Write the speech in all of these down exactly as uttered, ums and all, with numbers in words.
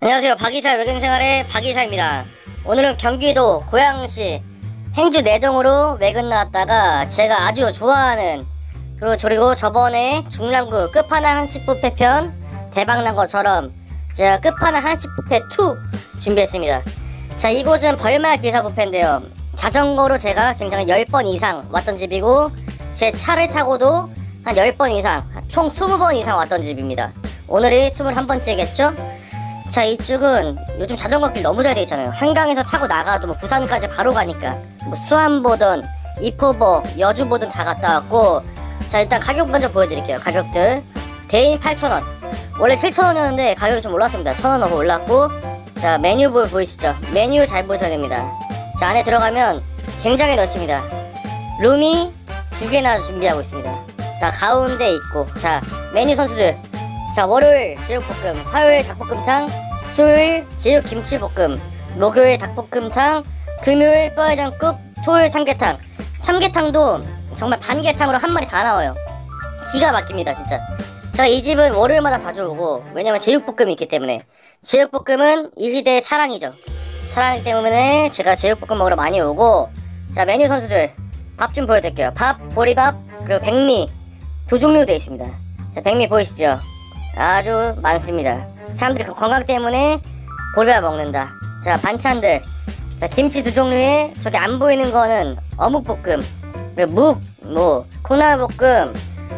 안녕하세요. 박이사 외근생활의 박이사입니다. 오늘은 경기도 고양시 행주 내동으로 외근 나왔다가 제가 아주 좋아하는 그리고 그리고 저번에 중랑구 끝판왕 한식 뷔페 편 대박난 것처럼 제가 끝판왕 한식 뷔페 이 준비했습니다. 자, 이곳은 벌말 기사 뷔페인데요, 자전거로 제가 굉장히 열 번 이상 왔던 집이고 제 차를 타고도 한 열 번 이상, 총 이십 번 이상 왔던 집입니다. 오늘이 이십일 번째겠죠? 자, 이쪽은 요즘 자전거길 너무 잘 돼 있잖아요. 한강에서 타고 나가도 뭐 부산까지 바로 가니까 뭐 수안 보든 이포보 여주 보든 다 갔다 왔고. 자, 일단 가격 먼저 보여드릴게요. 가격들 대인 팔천 원, 원래 칠천 원이었는데 가격이 좀 올랐습니다. 천 원 더 올랐고. 자, 메뉴볼 보이시죠? 메뉴 잘 보셔야 됩니다. 자, 안에 들어가면 굉장히 넓습니다. 룸이 두 개나 준비하고 있습니다. 자, 가운데 있고. 자, 메뉴 선수들, 자, 월요일 제육볶음, 화요일 닭볶음탕, 수요일 제육김치볶음, 목요일 닭볶음탕, 금요일 뼈해장국, 토요일 삼계탕. 삼계탕도 정말 반계탕으로 한 마리 다 나와요. 기가 막힙니다 진짜. 제가 이 집은 월요일마다 자주 오고, 왜냐면 제육볶음이 있기 때문에. 제육볶음은 이 시대의 사랑이죠. 사랑이기 때문에 제가 제육볶음 먹으러 많이 오고. 자, 메뉴 선수들 밥 좀 보여드릴게요. 밥, 보리밥, 그리고 백미 두 종류 되어 있습니다. 자, 백미 보이시죠? 아주 많습니다. 사람들이 그 건강 때문에 보리밥 먹는다. 자, 반찬들, 자, 김치 두 종류에 저기 안 보이는 거는 어묵볶음, 그리고 묵, 뭐 콩나물볶음,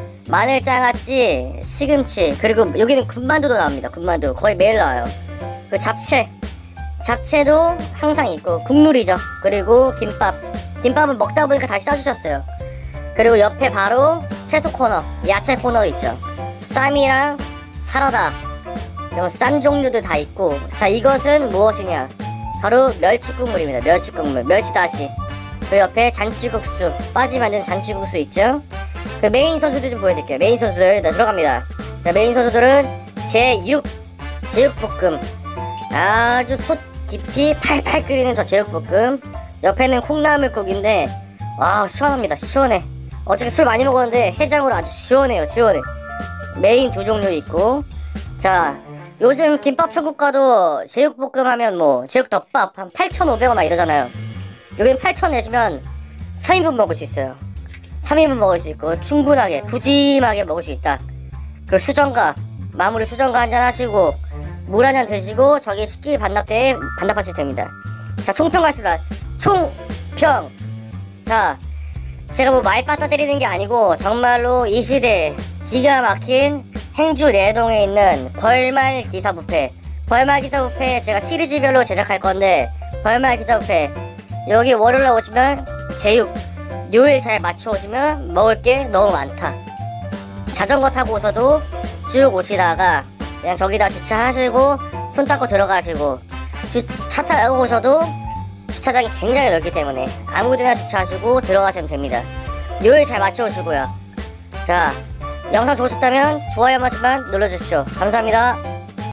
마늘장아찌, 시금치, 그리고 여기는 군만두도 나옵니다. 군만두 거의 매일 나와요. 그 잡채, 잡채도 항상 있고, 국물이죠. 그리고 김밥, 김밥은 먹다 보니까 다시 싸주셨어요. 그리고 옆에 바로 채소 코너, 야채 코너 있죠. 쌈이랑 사라다, 이런 쌈 종류도 다 있고. 자, 이것은 무엇이냐, 바로 멸치국물입니다. 멸치국물, 멸치다시. 그 옆에 잔치국수, 빠지면 안 되는 잔치국수 있죠. 그 메인 선수들 좀 보여드릴게요. 메인 선수들 다 들어갑니다. 자, 메인 선수들은 제육 제육볶음, 아주 솥 깊이 팔팔 끓이는 저 제육볶음. 옆에는 콩나물국인데 와, 시원합니다. 시원해. 어저께 술 많이 먹었는데 해장으로 아주 시원해요. 시원해. 메인 두 종류 있고. 자, 요즘 김밥 천국 가도 제육볶음 하면 뭐 제육덮밥 한 팔천오백 원 막 이러잖아요. 여기는 팔천 내시면 삼 인분 먹을 수 있어요. 삼 인분 먹을 수 있고 충분하게 푸짐하게 먹을 수 있다. 그리고 수정과 마무리 수정과 한잔 하시고 물 한잔 드시고 저기 식기 반납대에 반납하시면 됩니다. 자, 총평 가겠습니다. 총평. 자, 제가 뭐 말빠따 때리는 게 아니고 정말로 이 시대 기가 막힌 행주 내동에 있는 벌말 기사 뷔페, 벌말 기사 뷔페 제가 시리즈별로 제작할 건데, 벌말 기사 뷔페 여기 월요일날 오시면 제육, 요일 잘 맞춰 오시면 먹을 게 너무 많다. 자전거 타고 오셔도 쭉 오시다가 그냥 저기다 주차하시고 손 닦고 들어가시고, 주, 차 타고 오셔도 주차장이 굉장히 넓기 때문에 아무데나 주차하시고 들어가시면 됩니다. 요일 잘 맞춰 오시고요. 자, 영상 좋으셨다면 좋아요 한 번씩만 눌러주십시오. 감사합니다.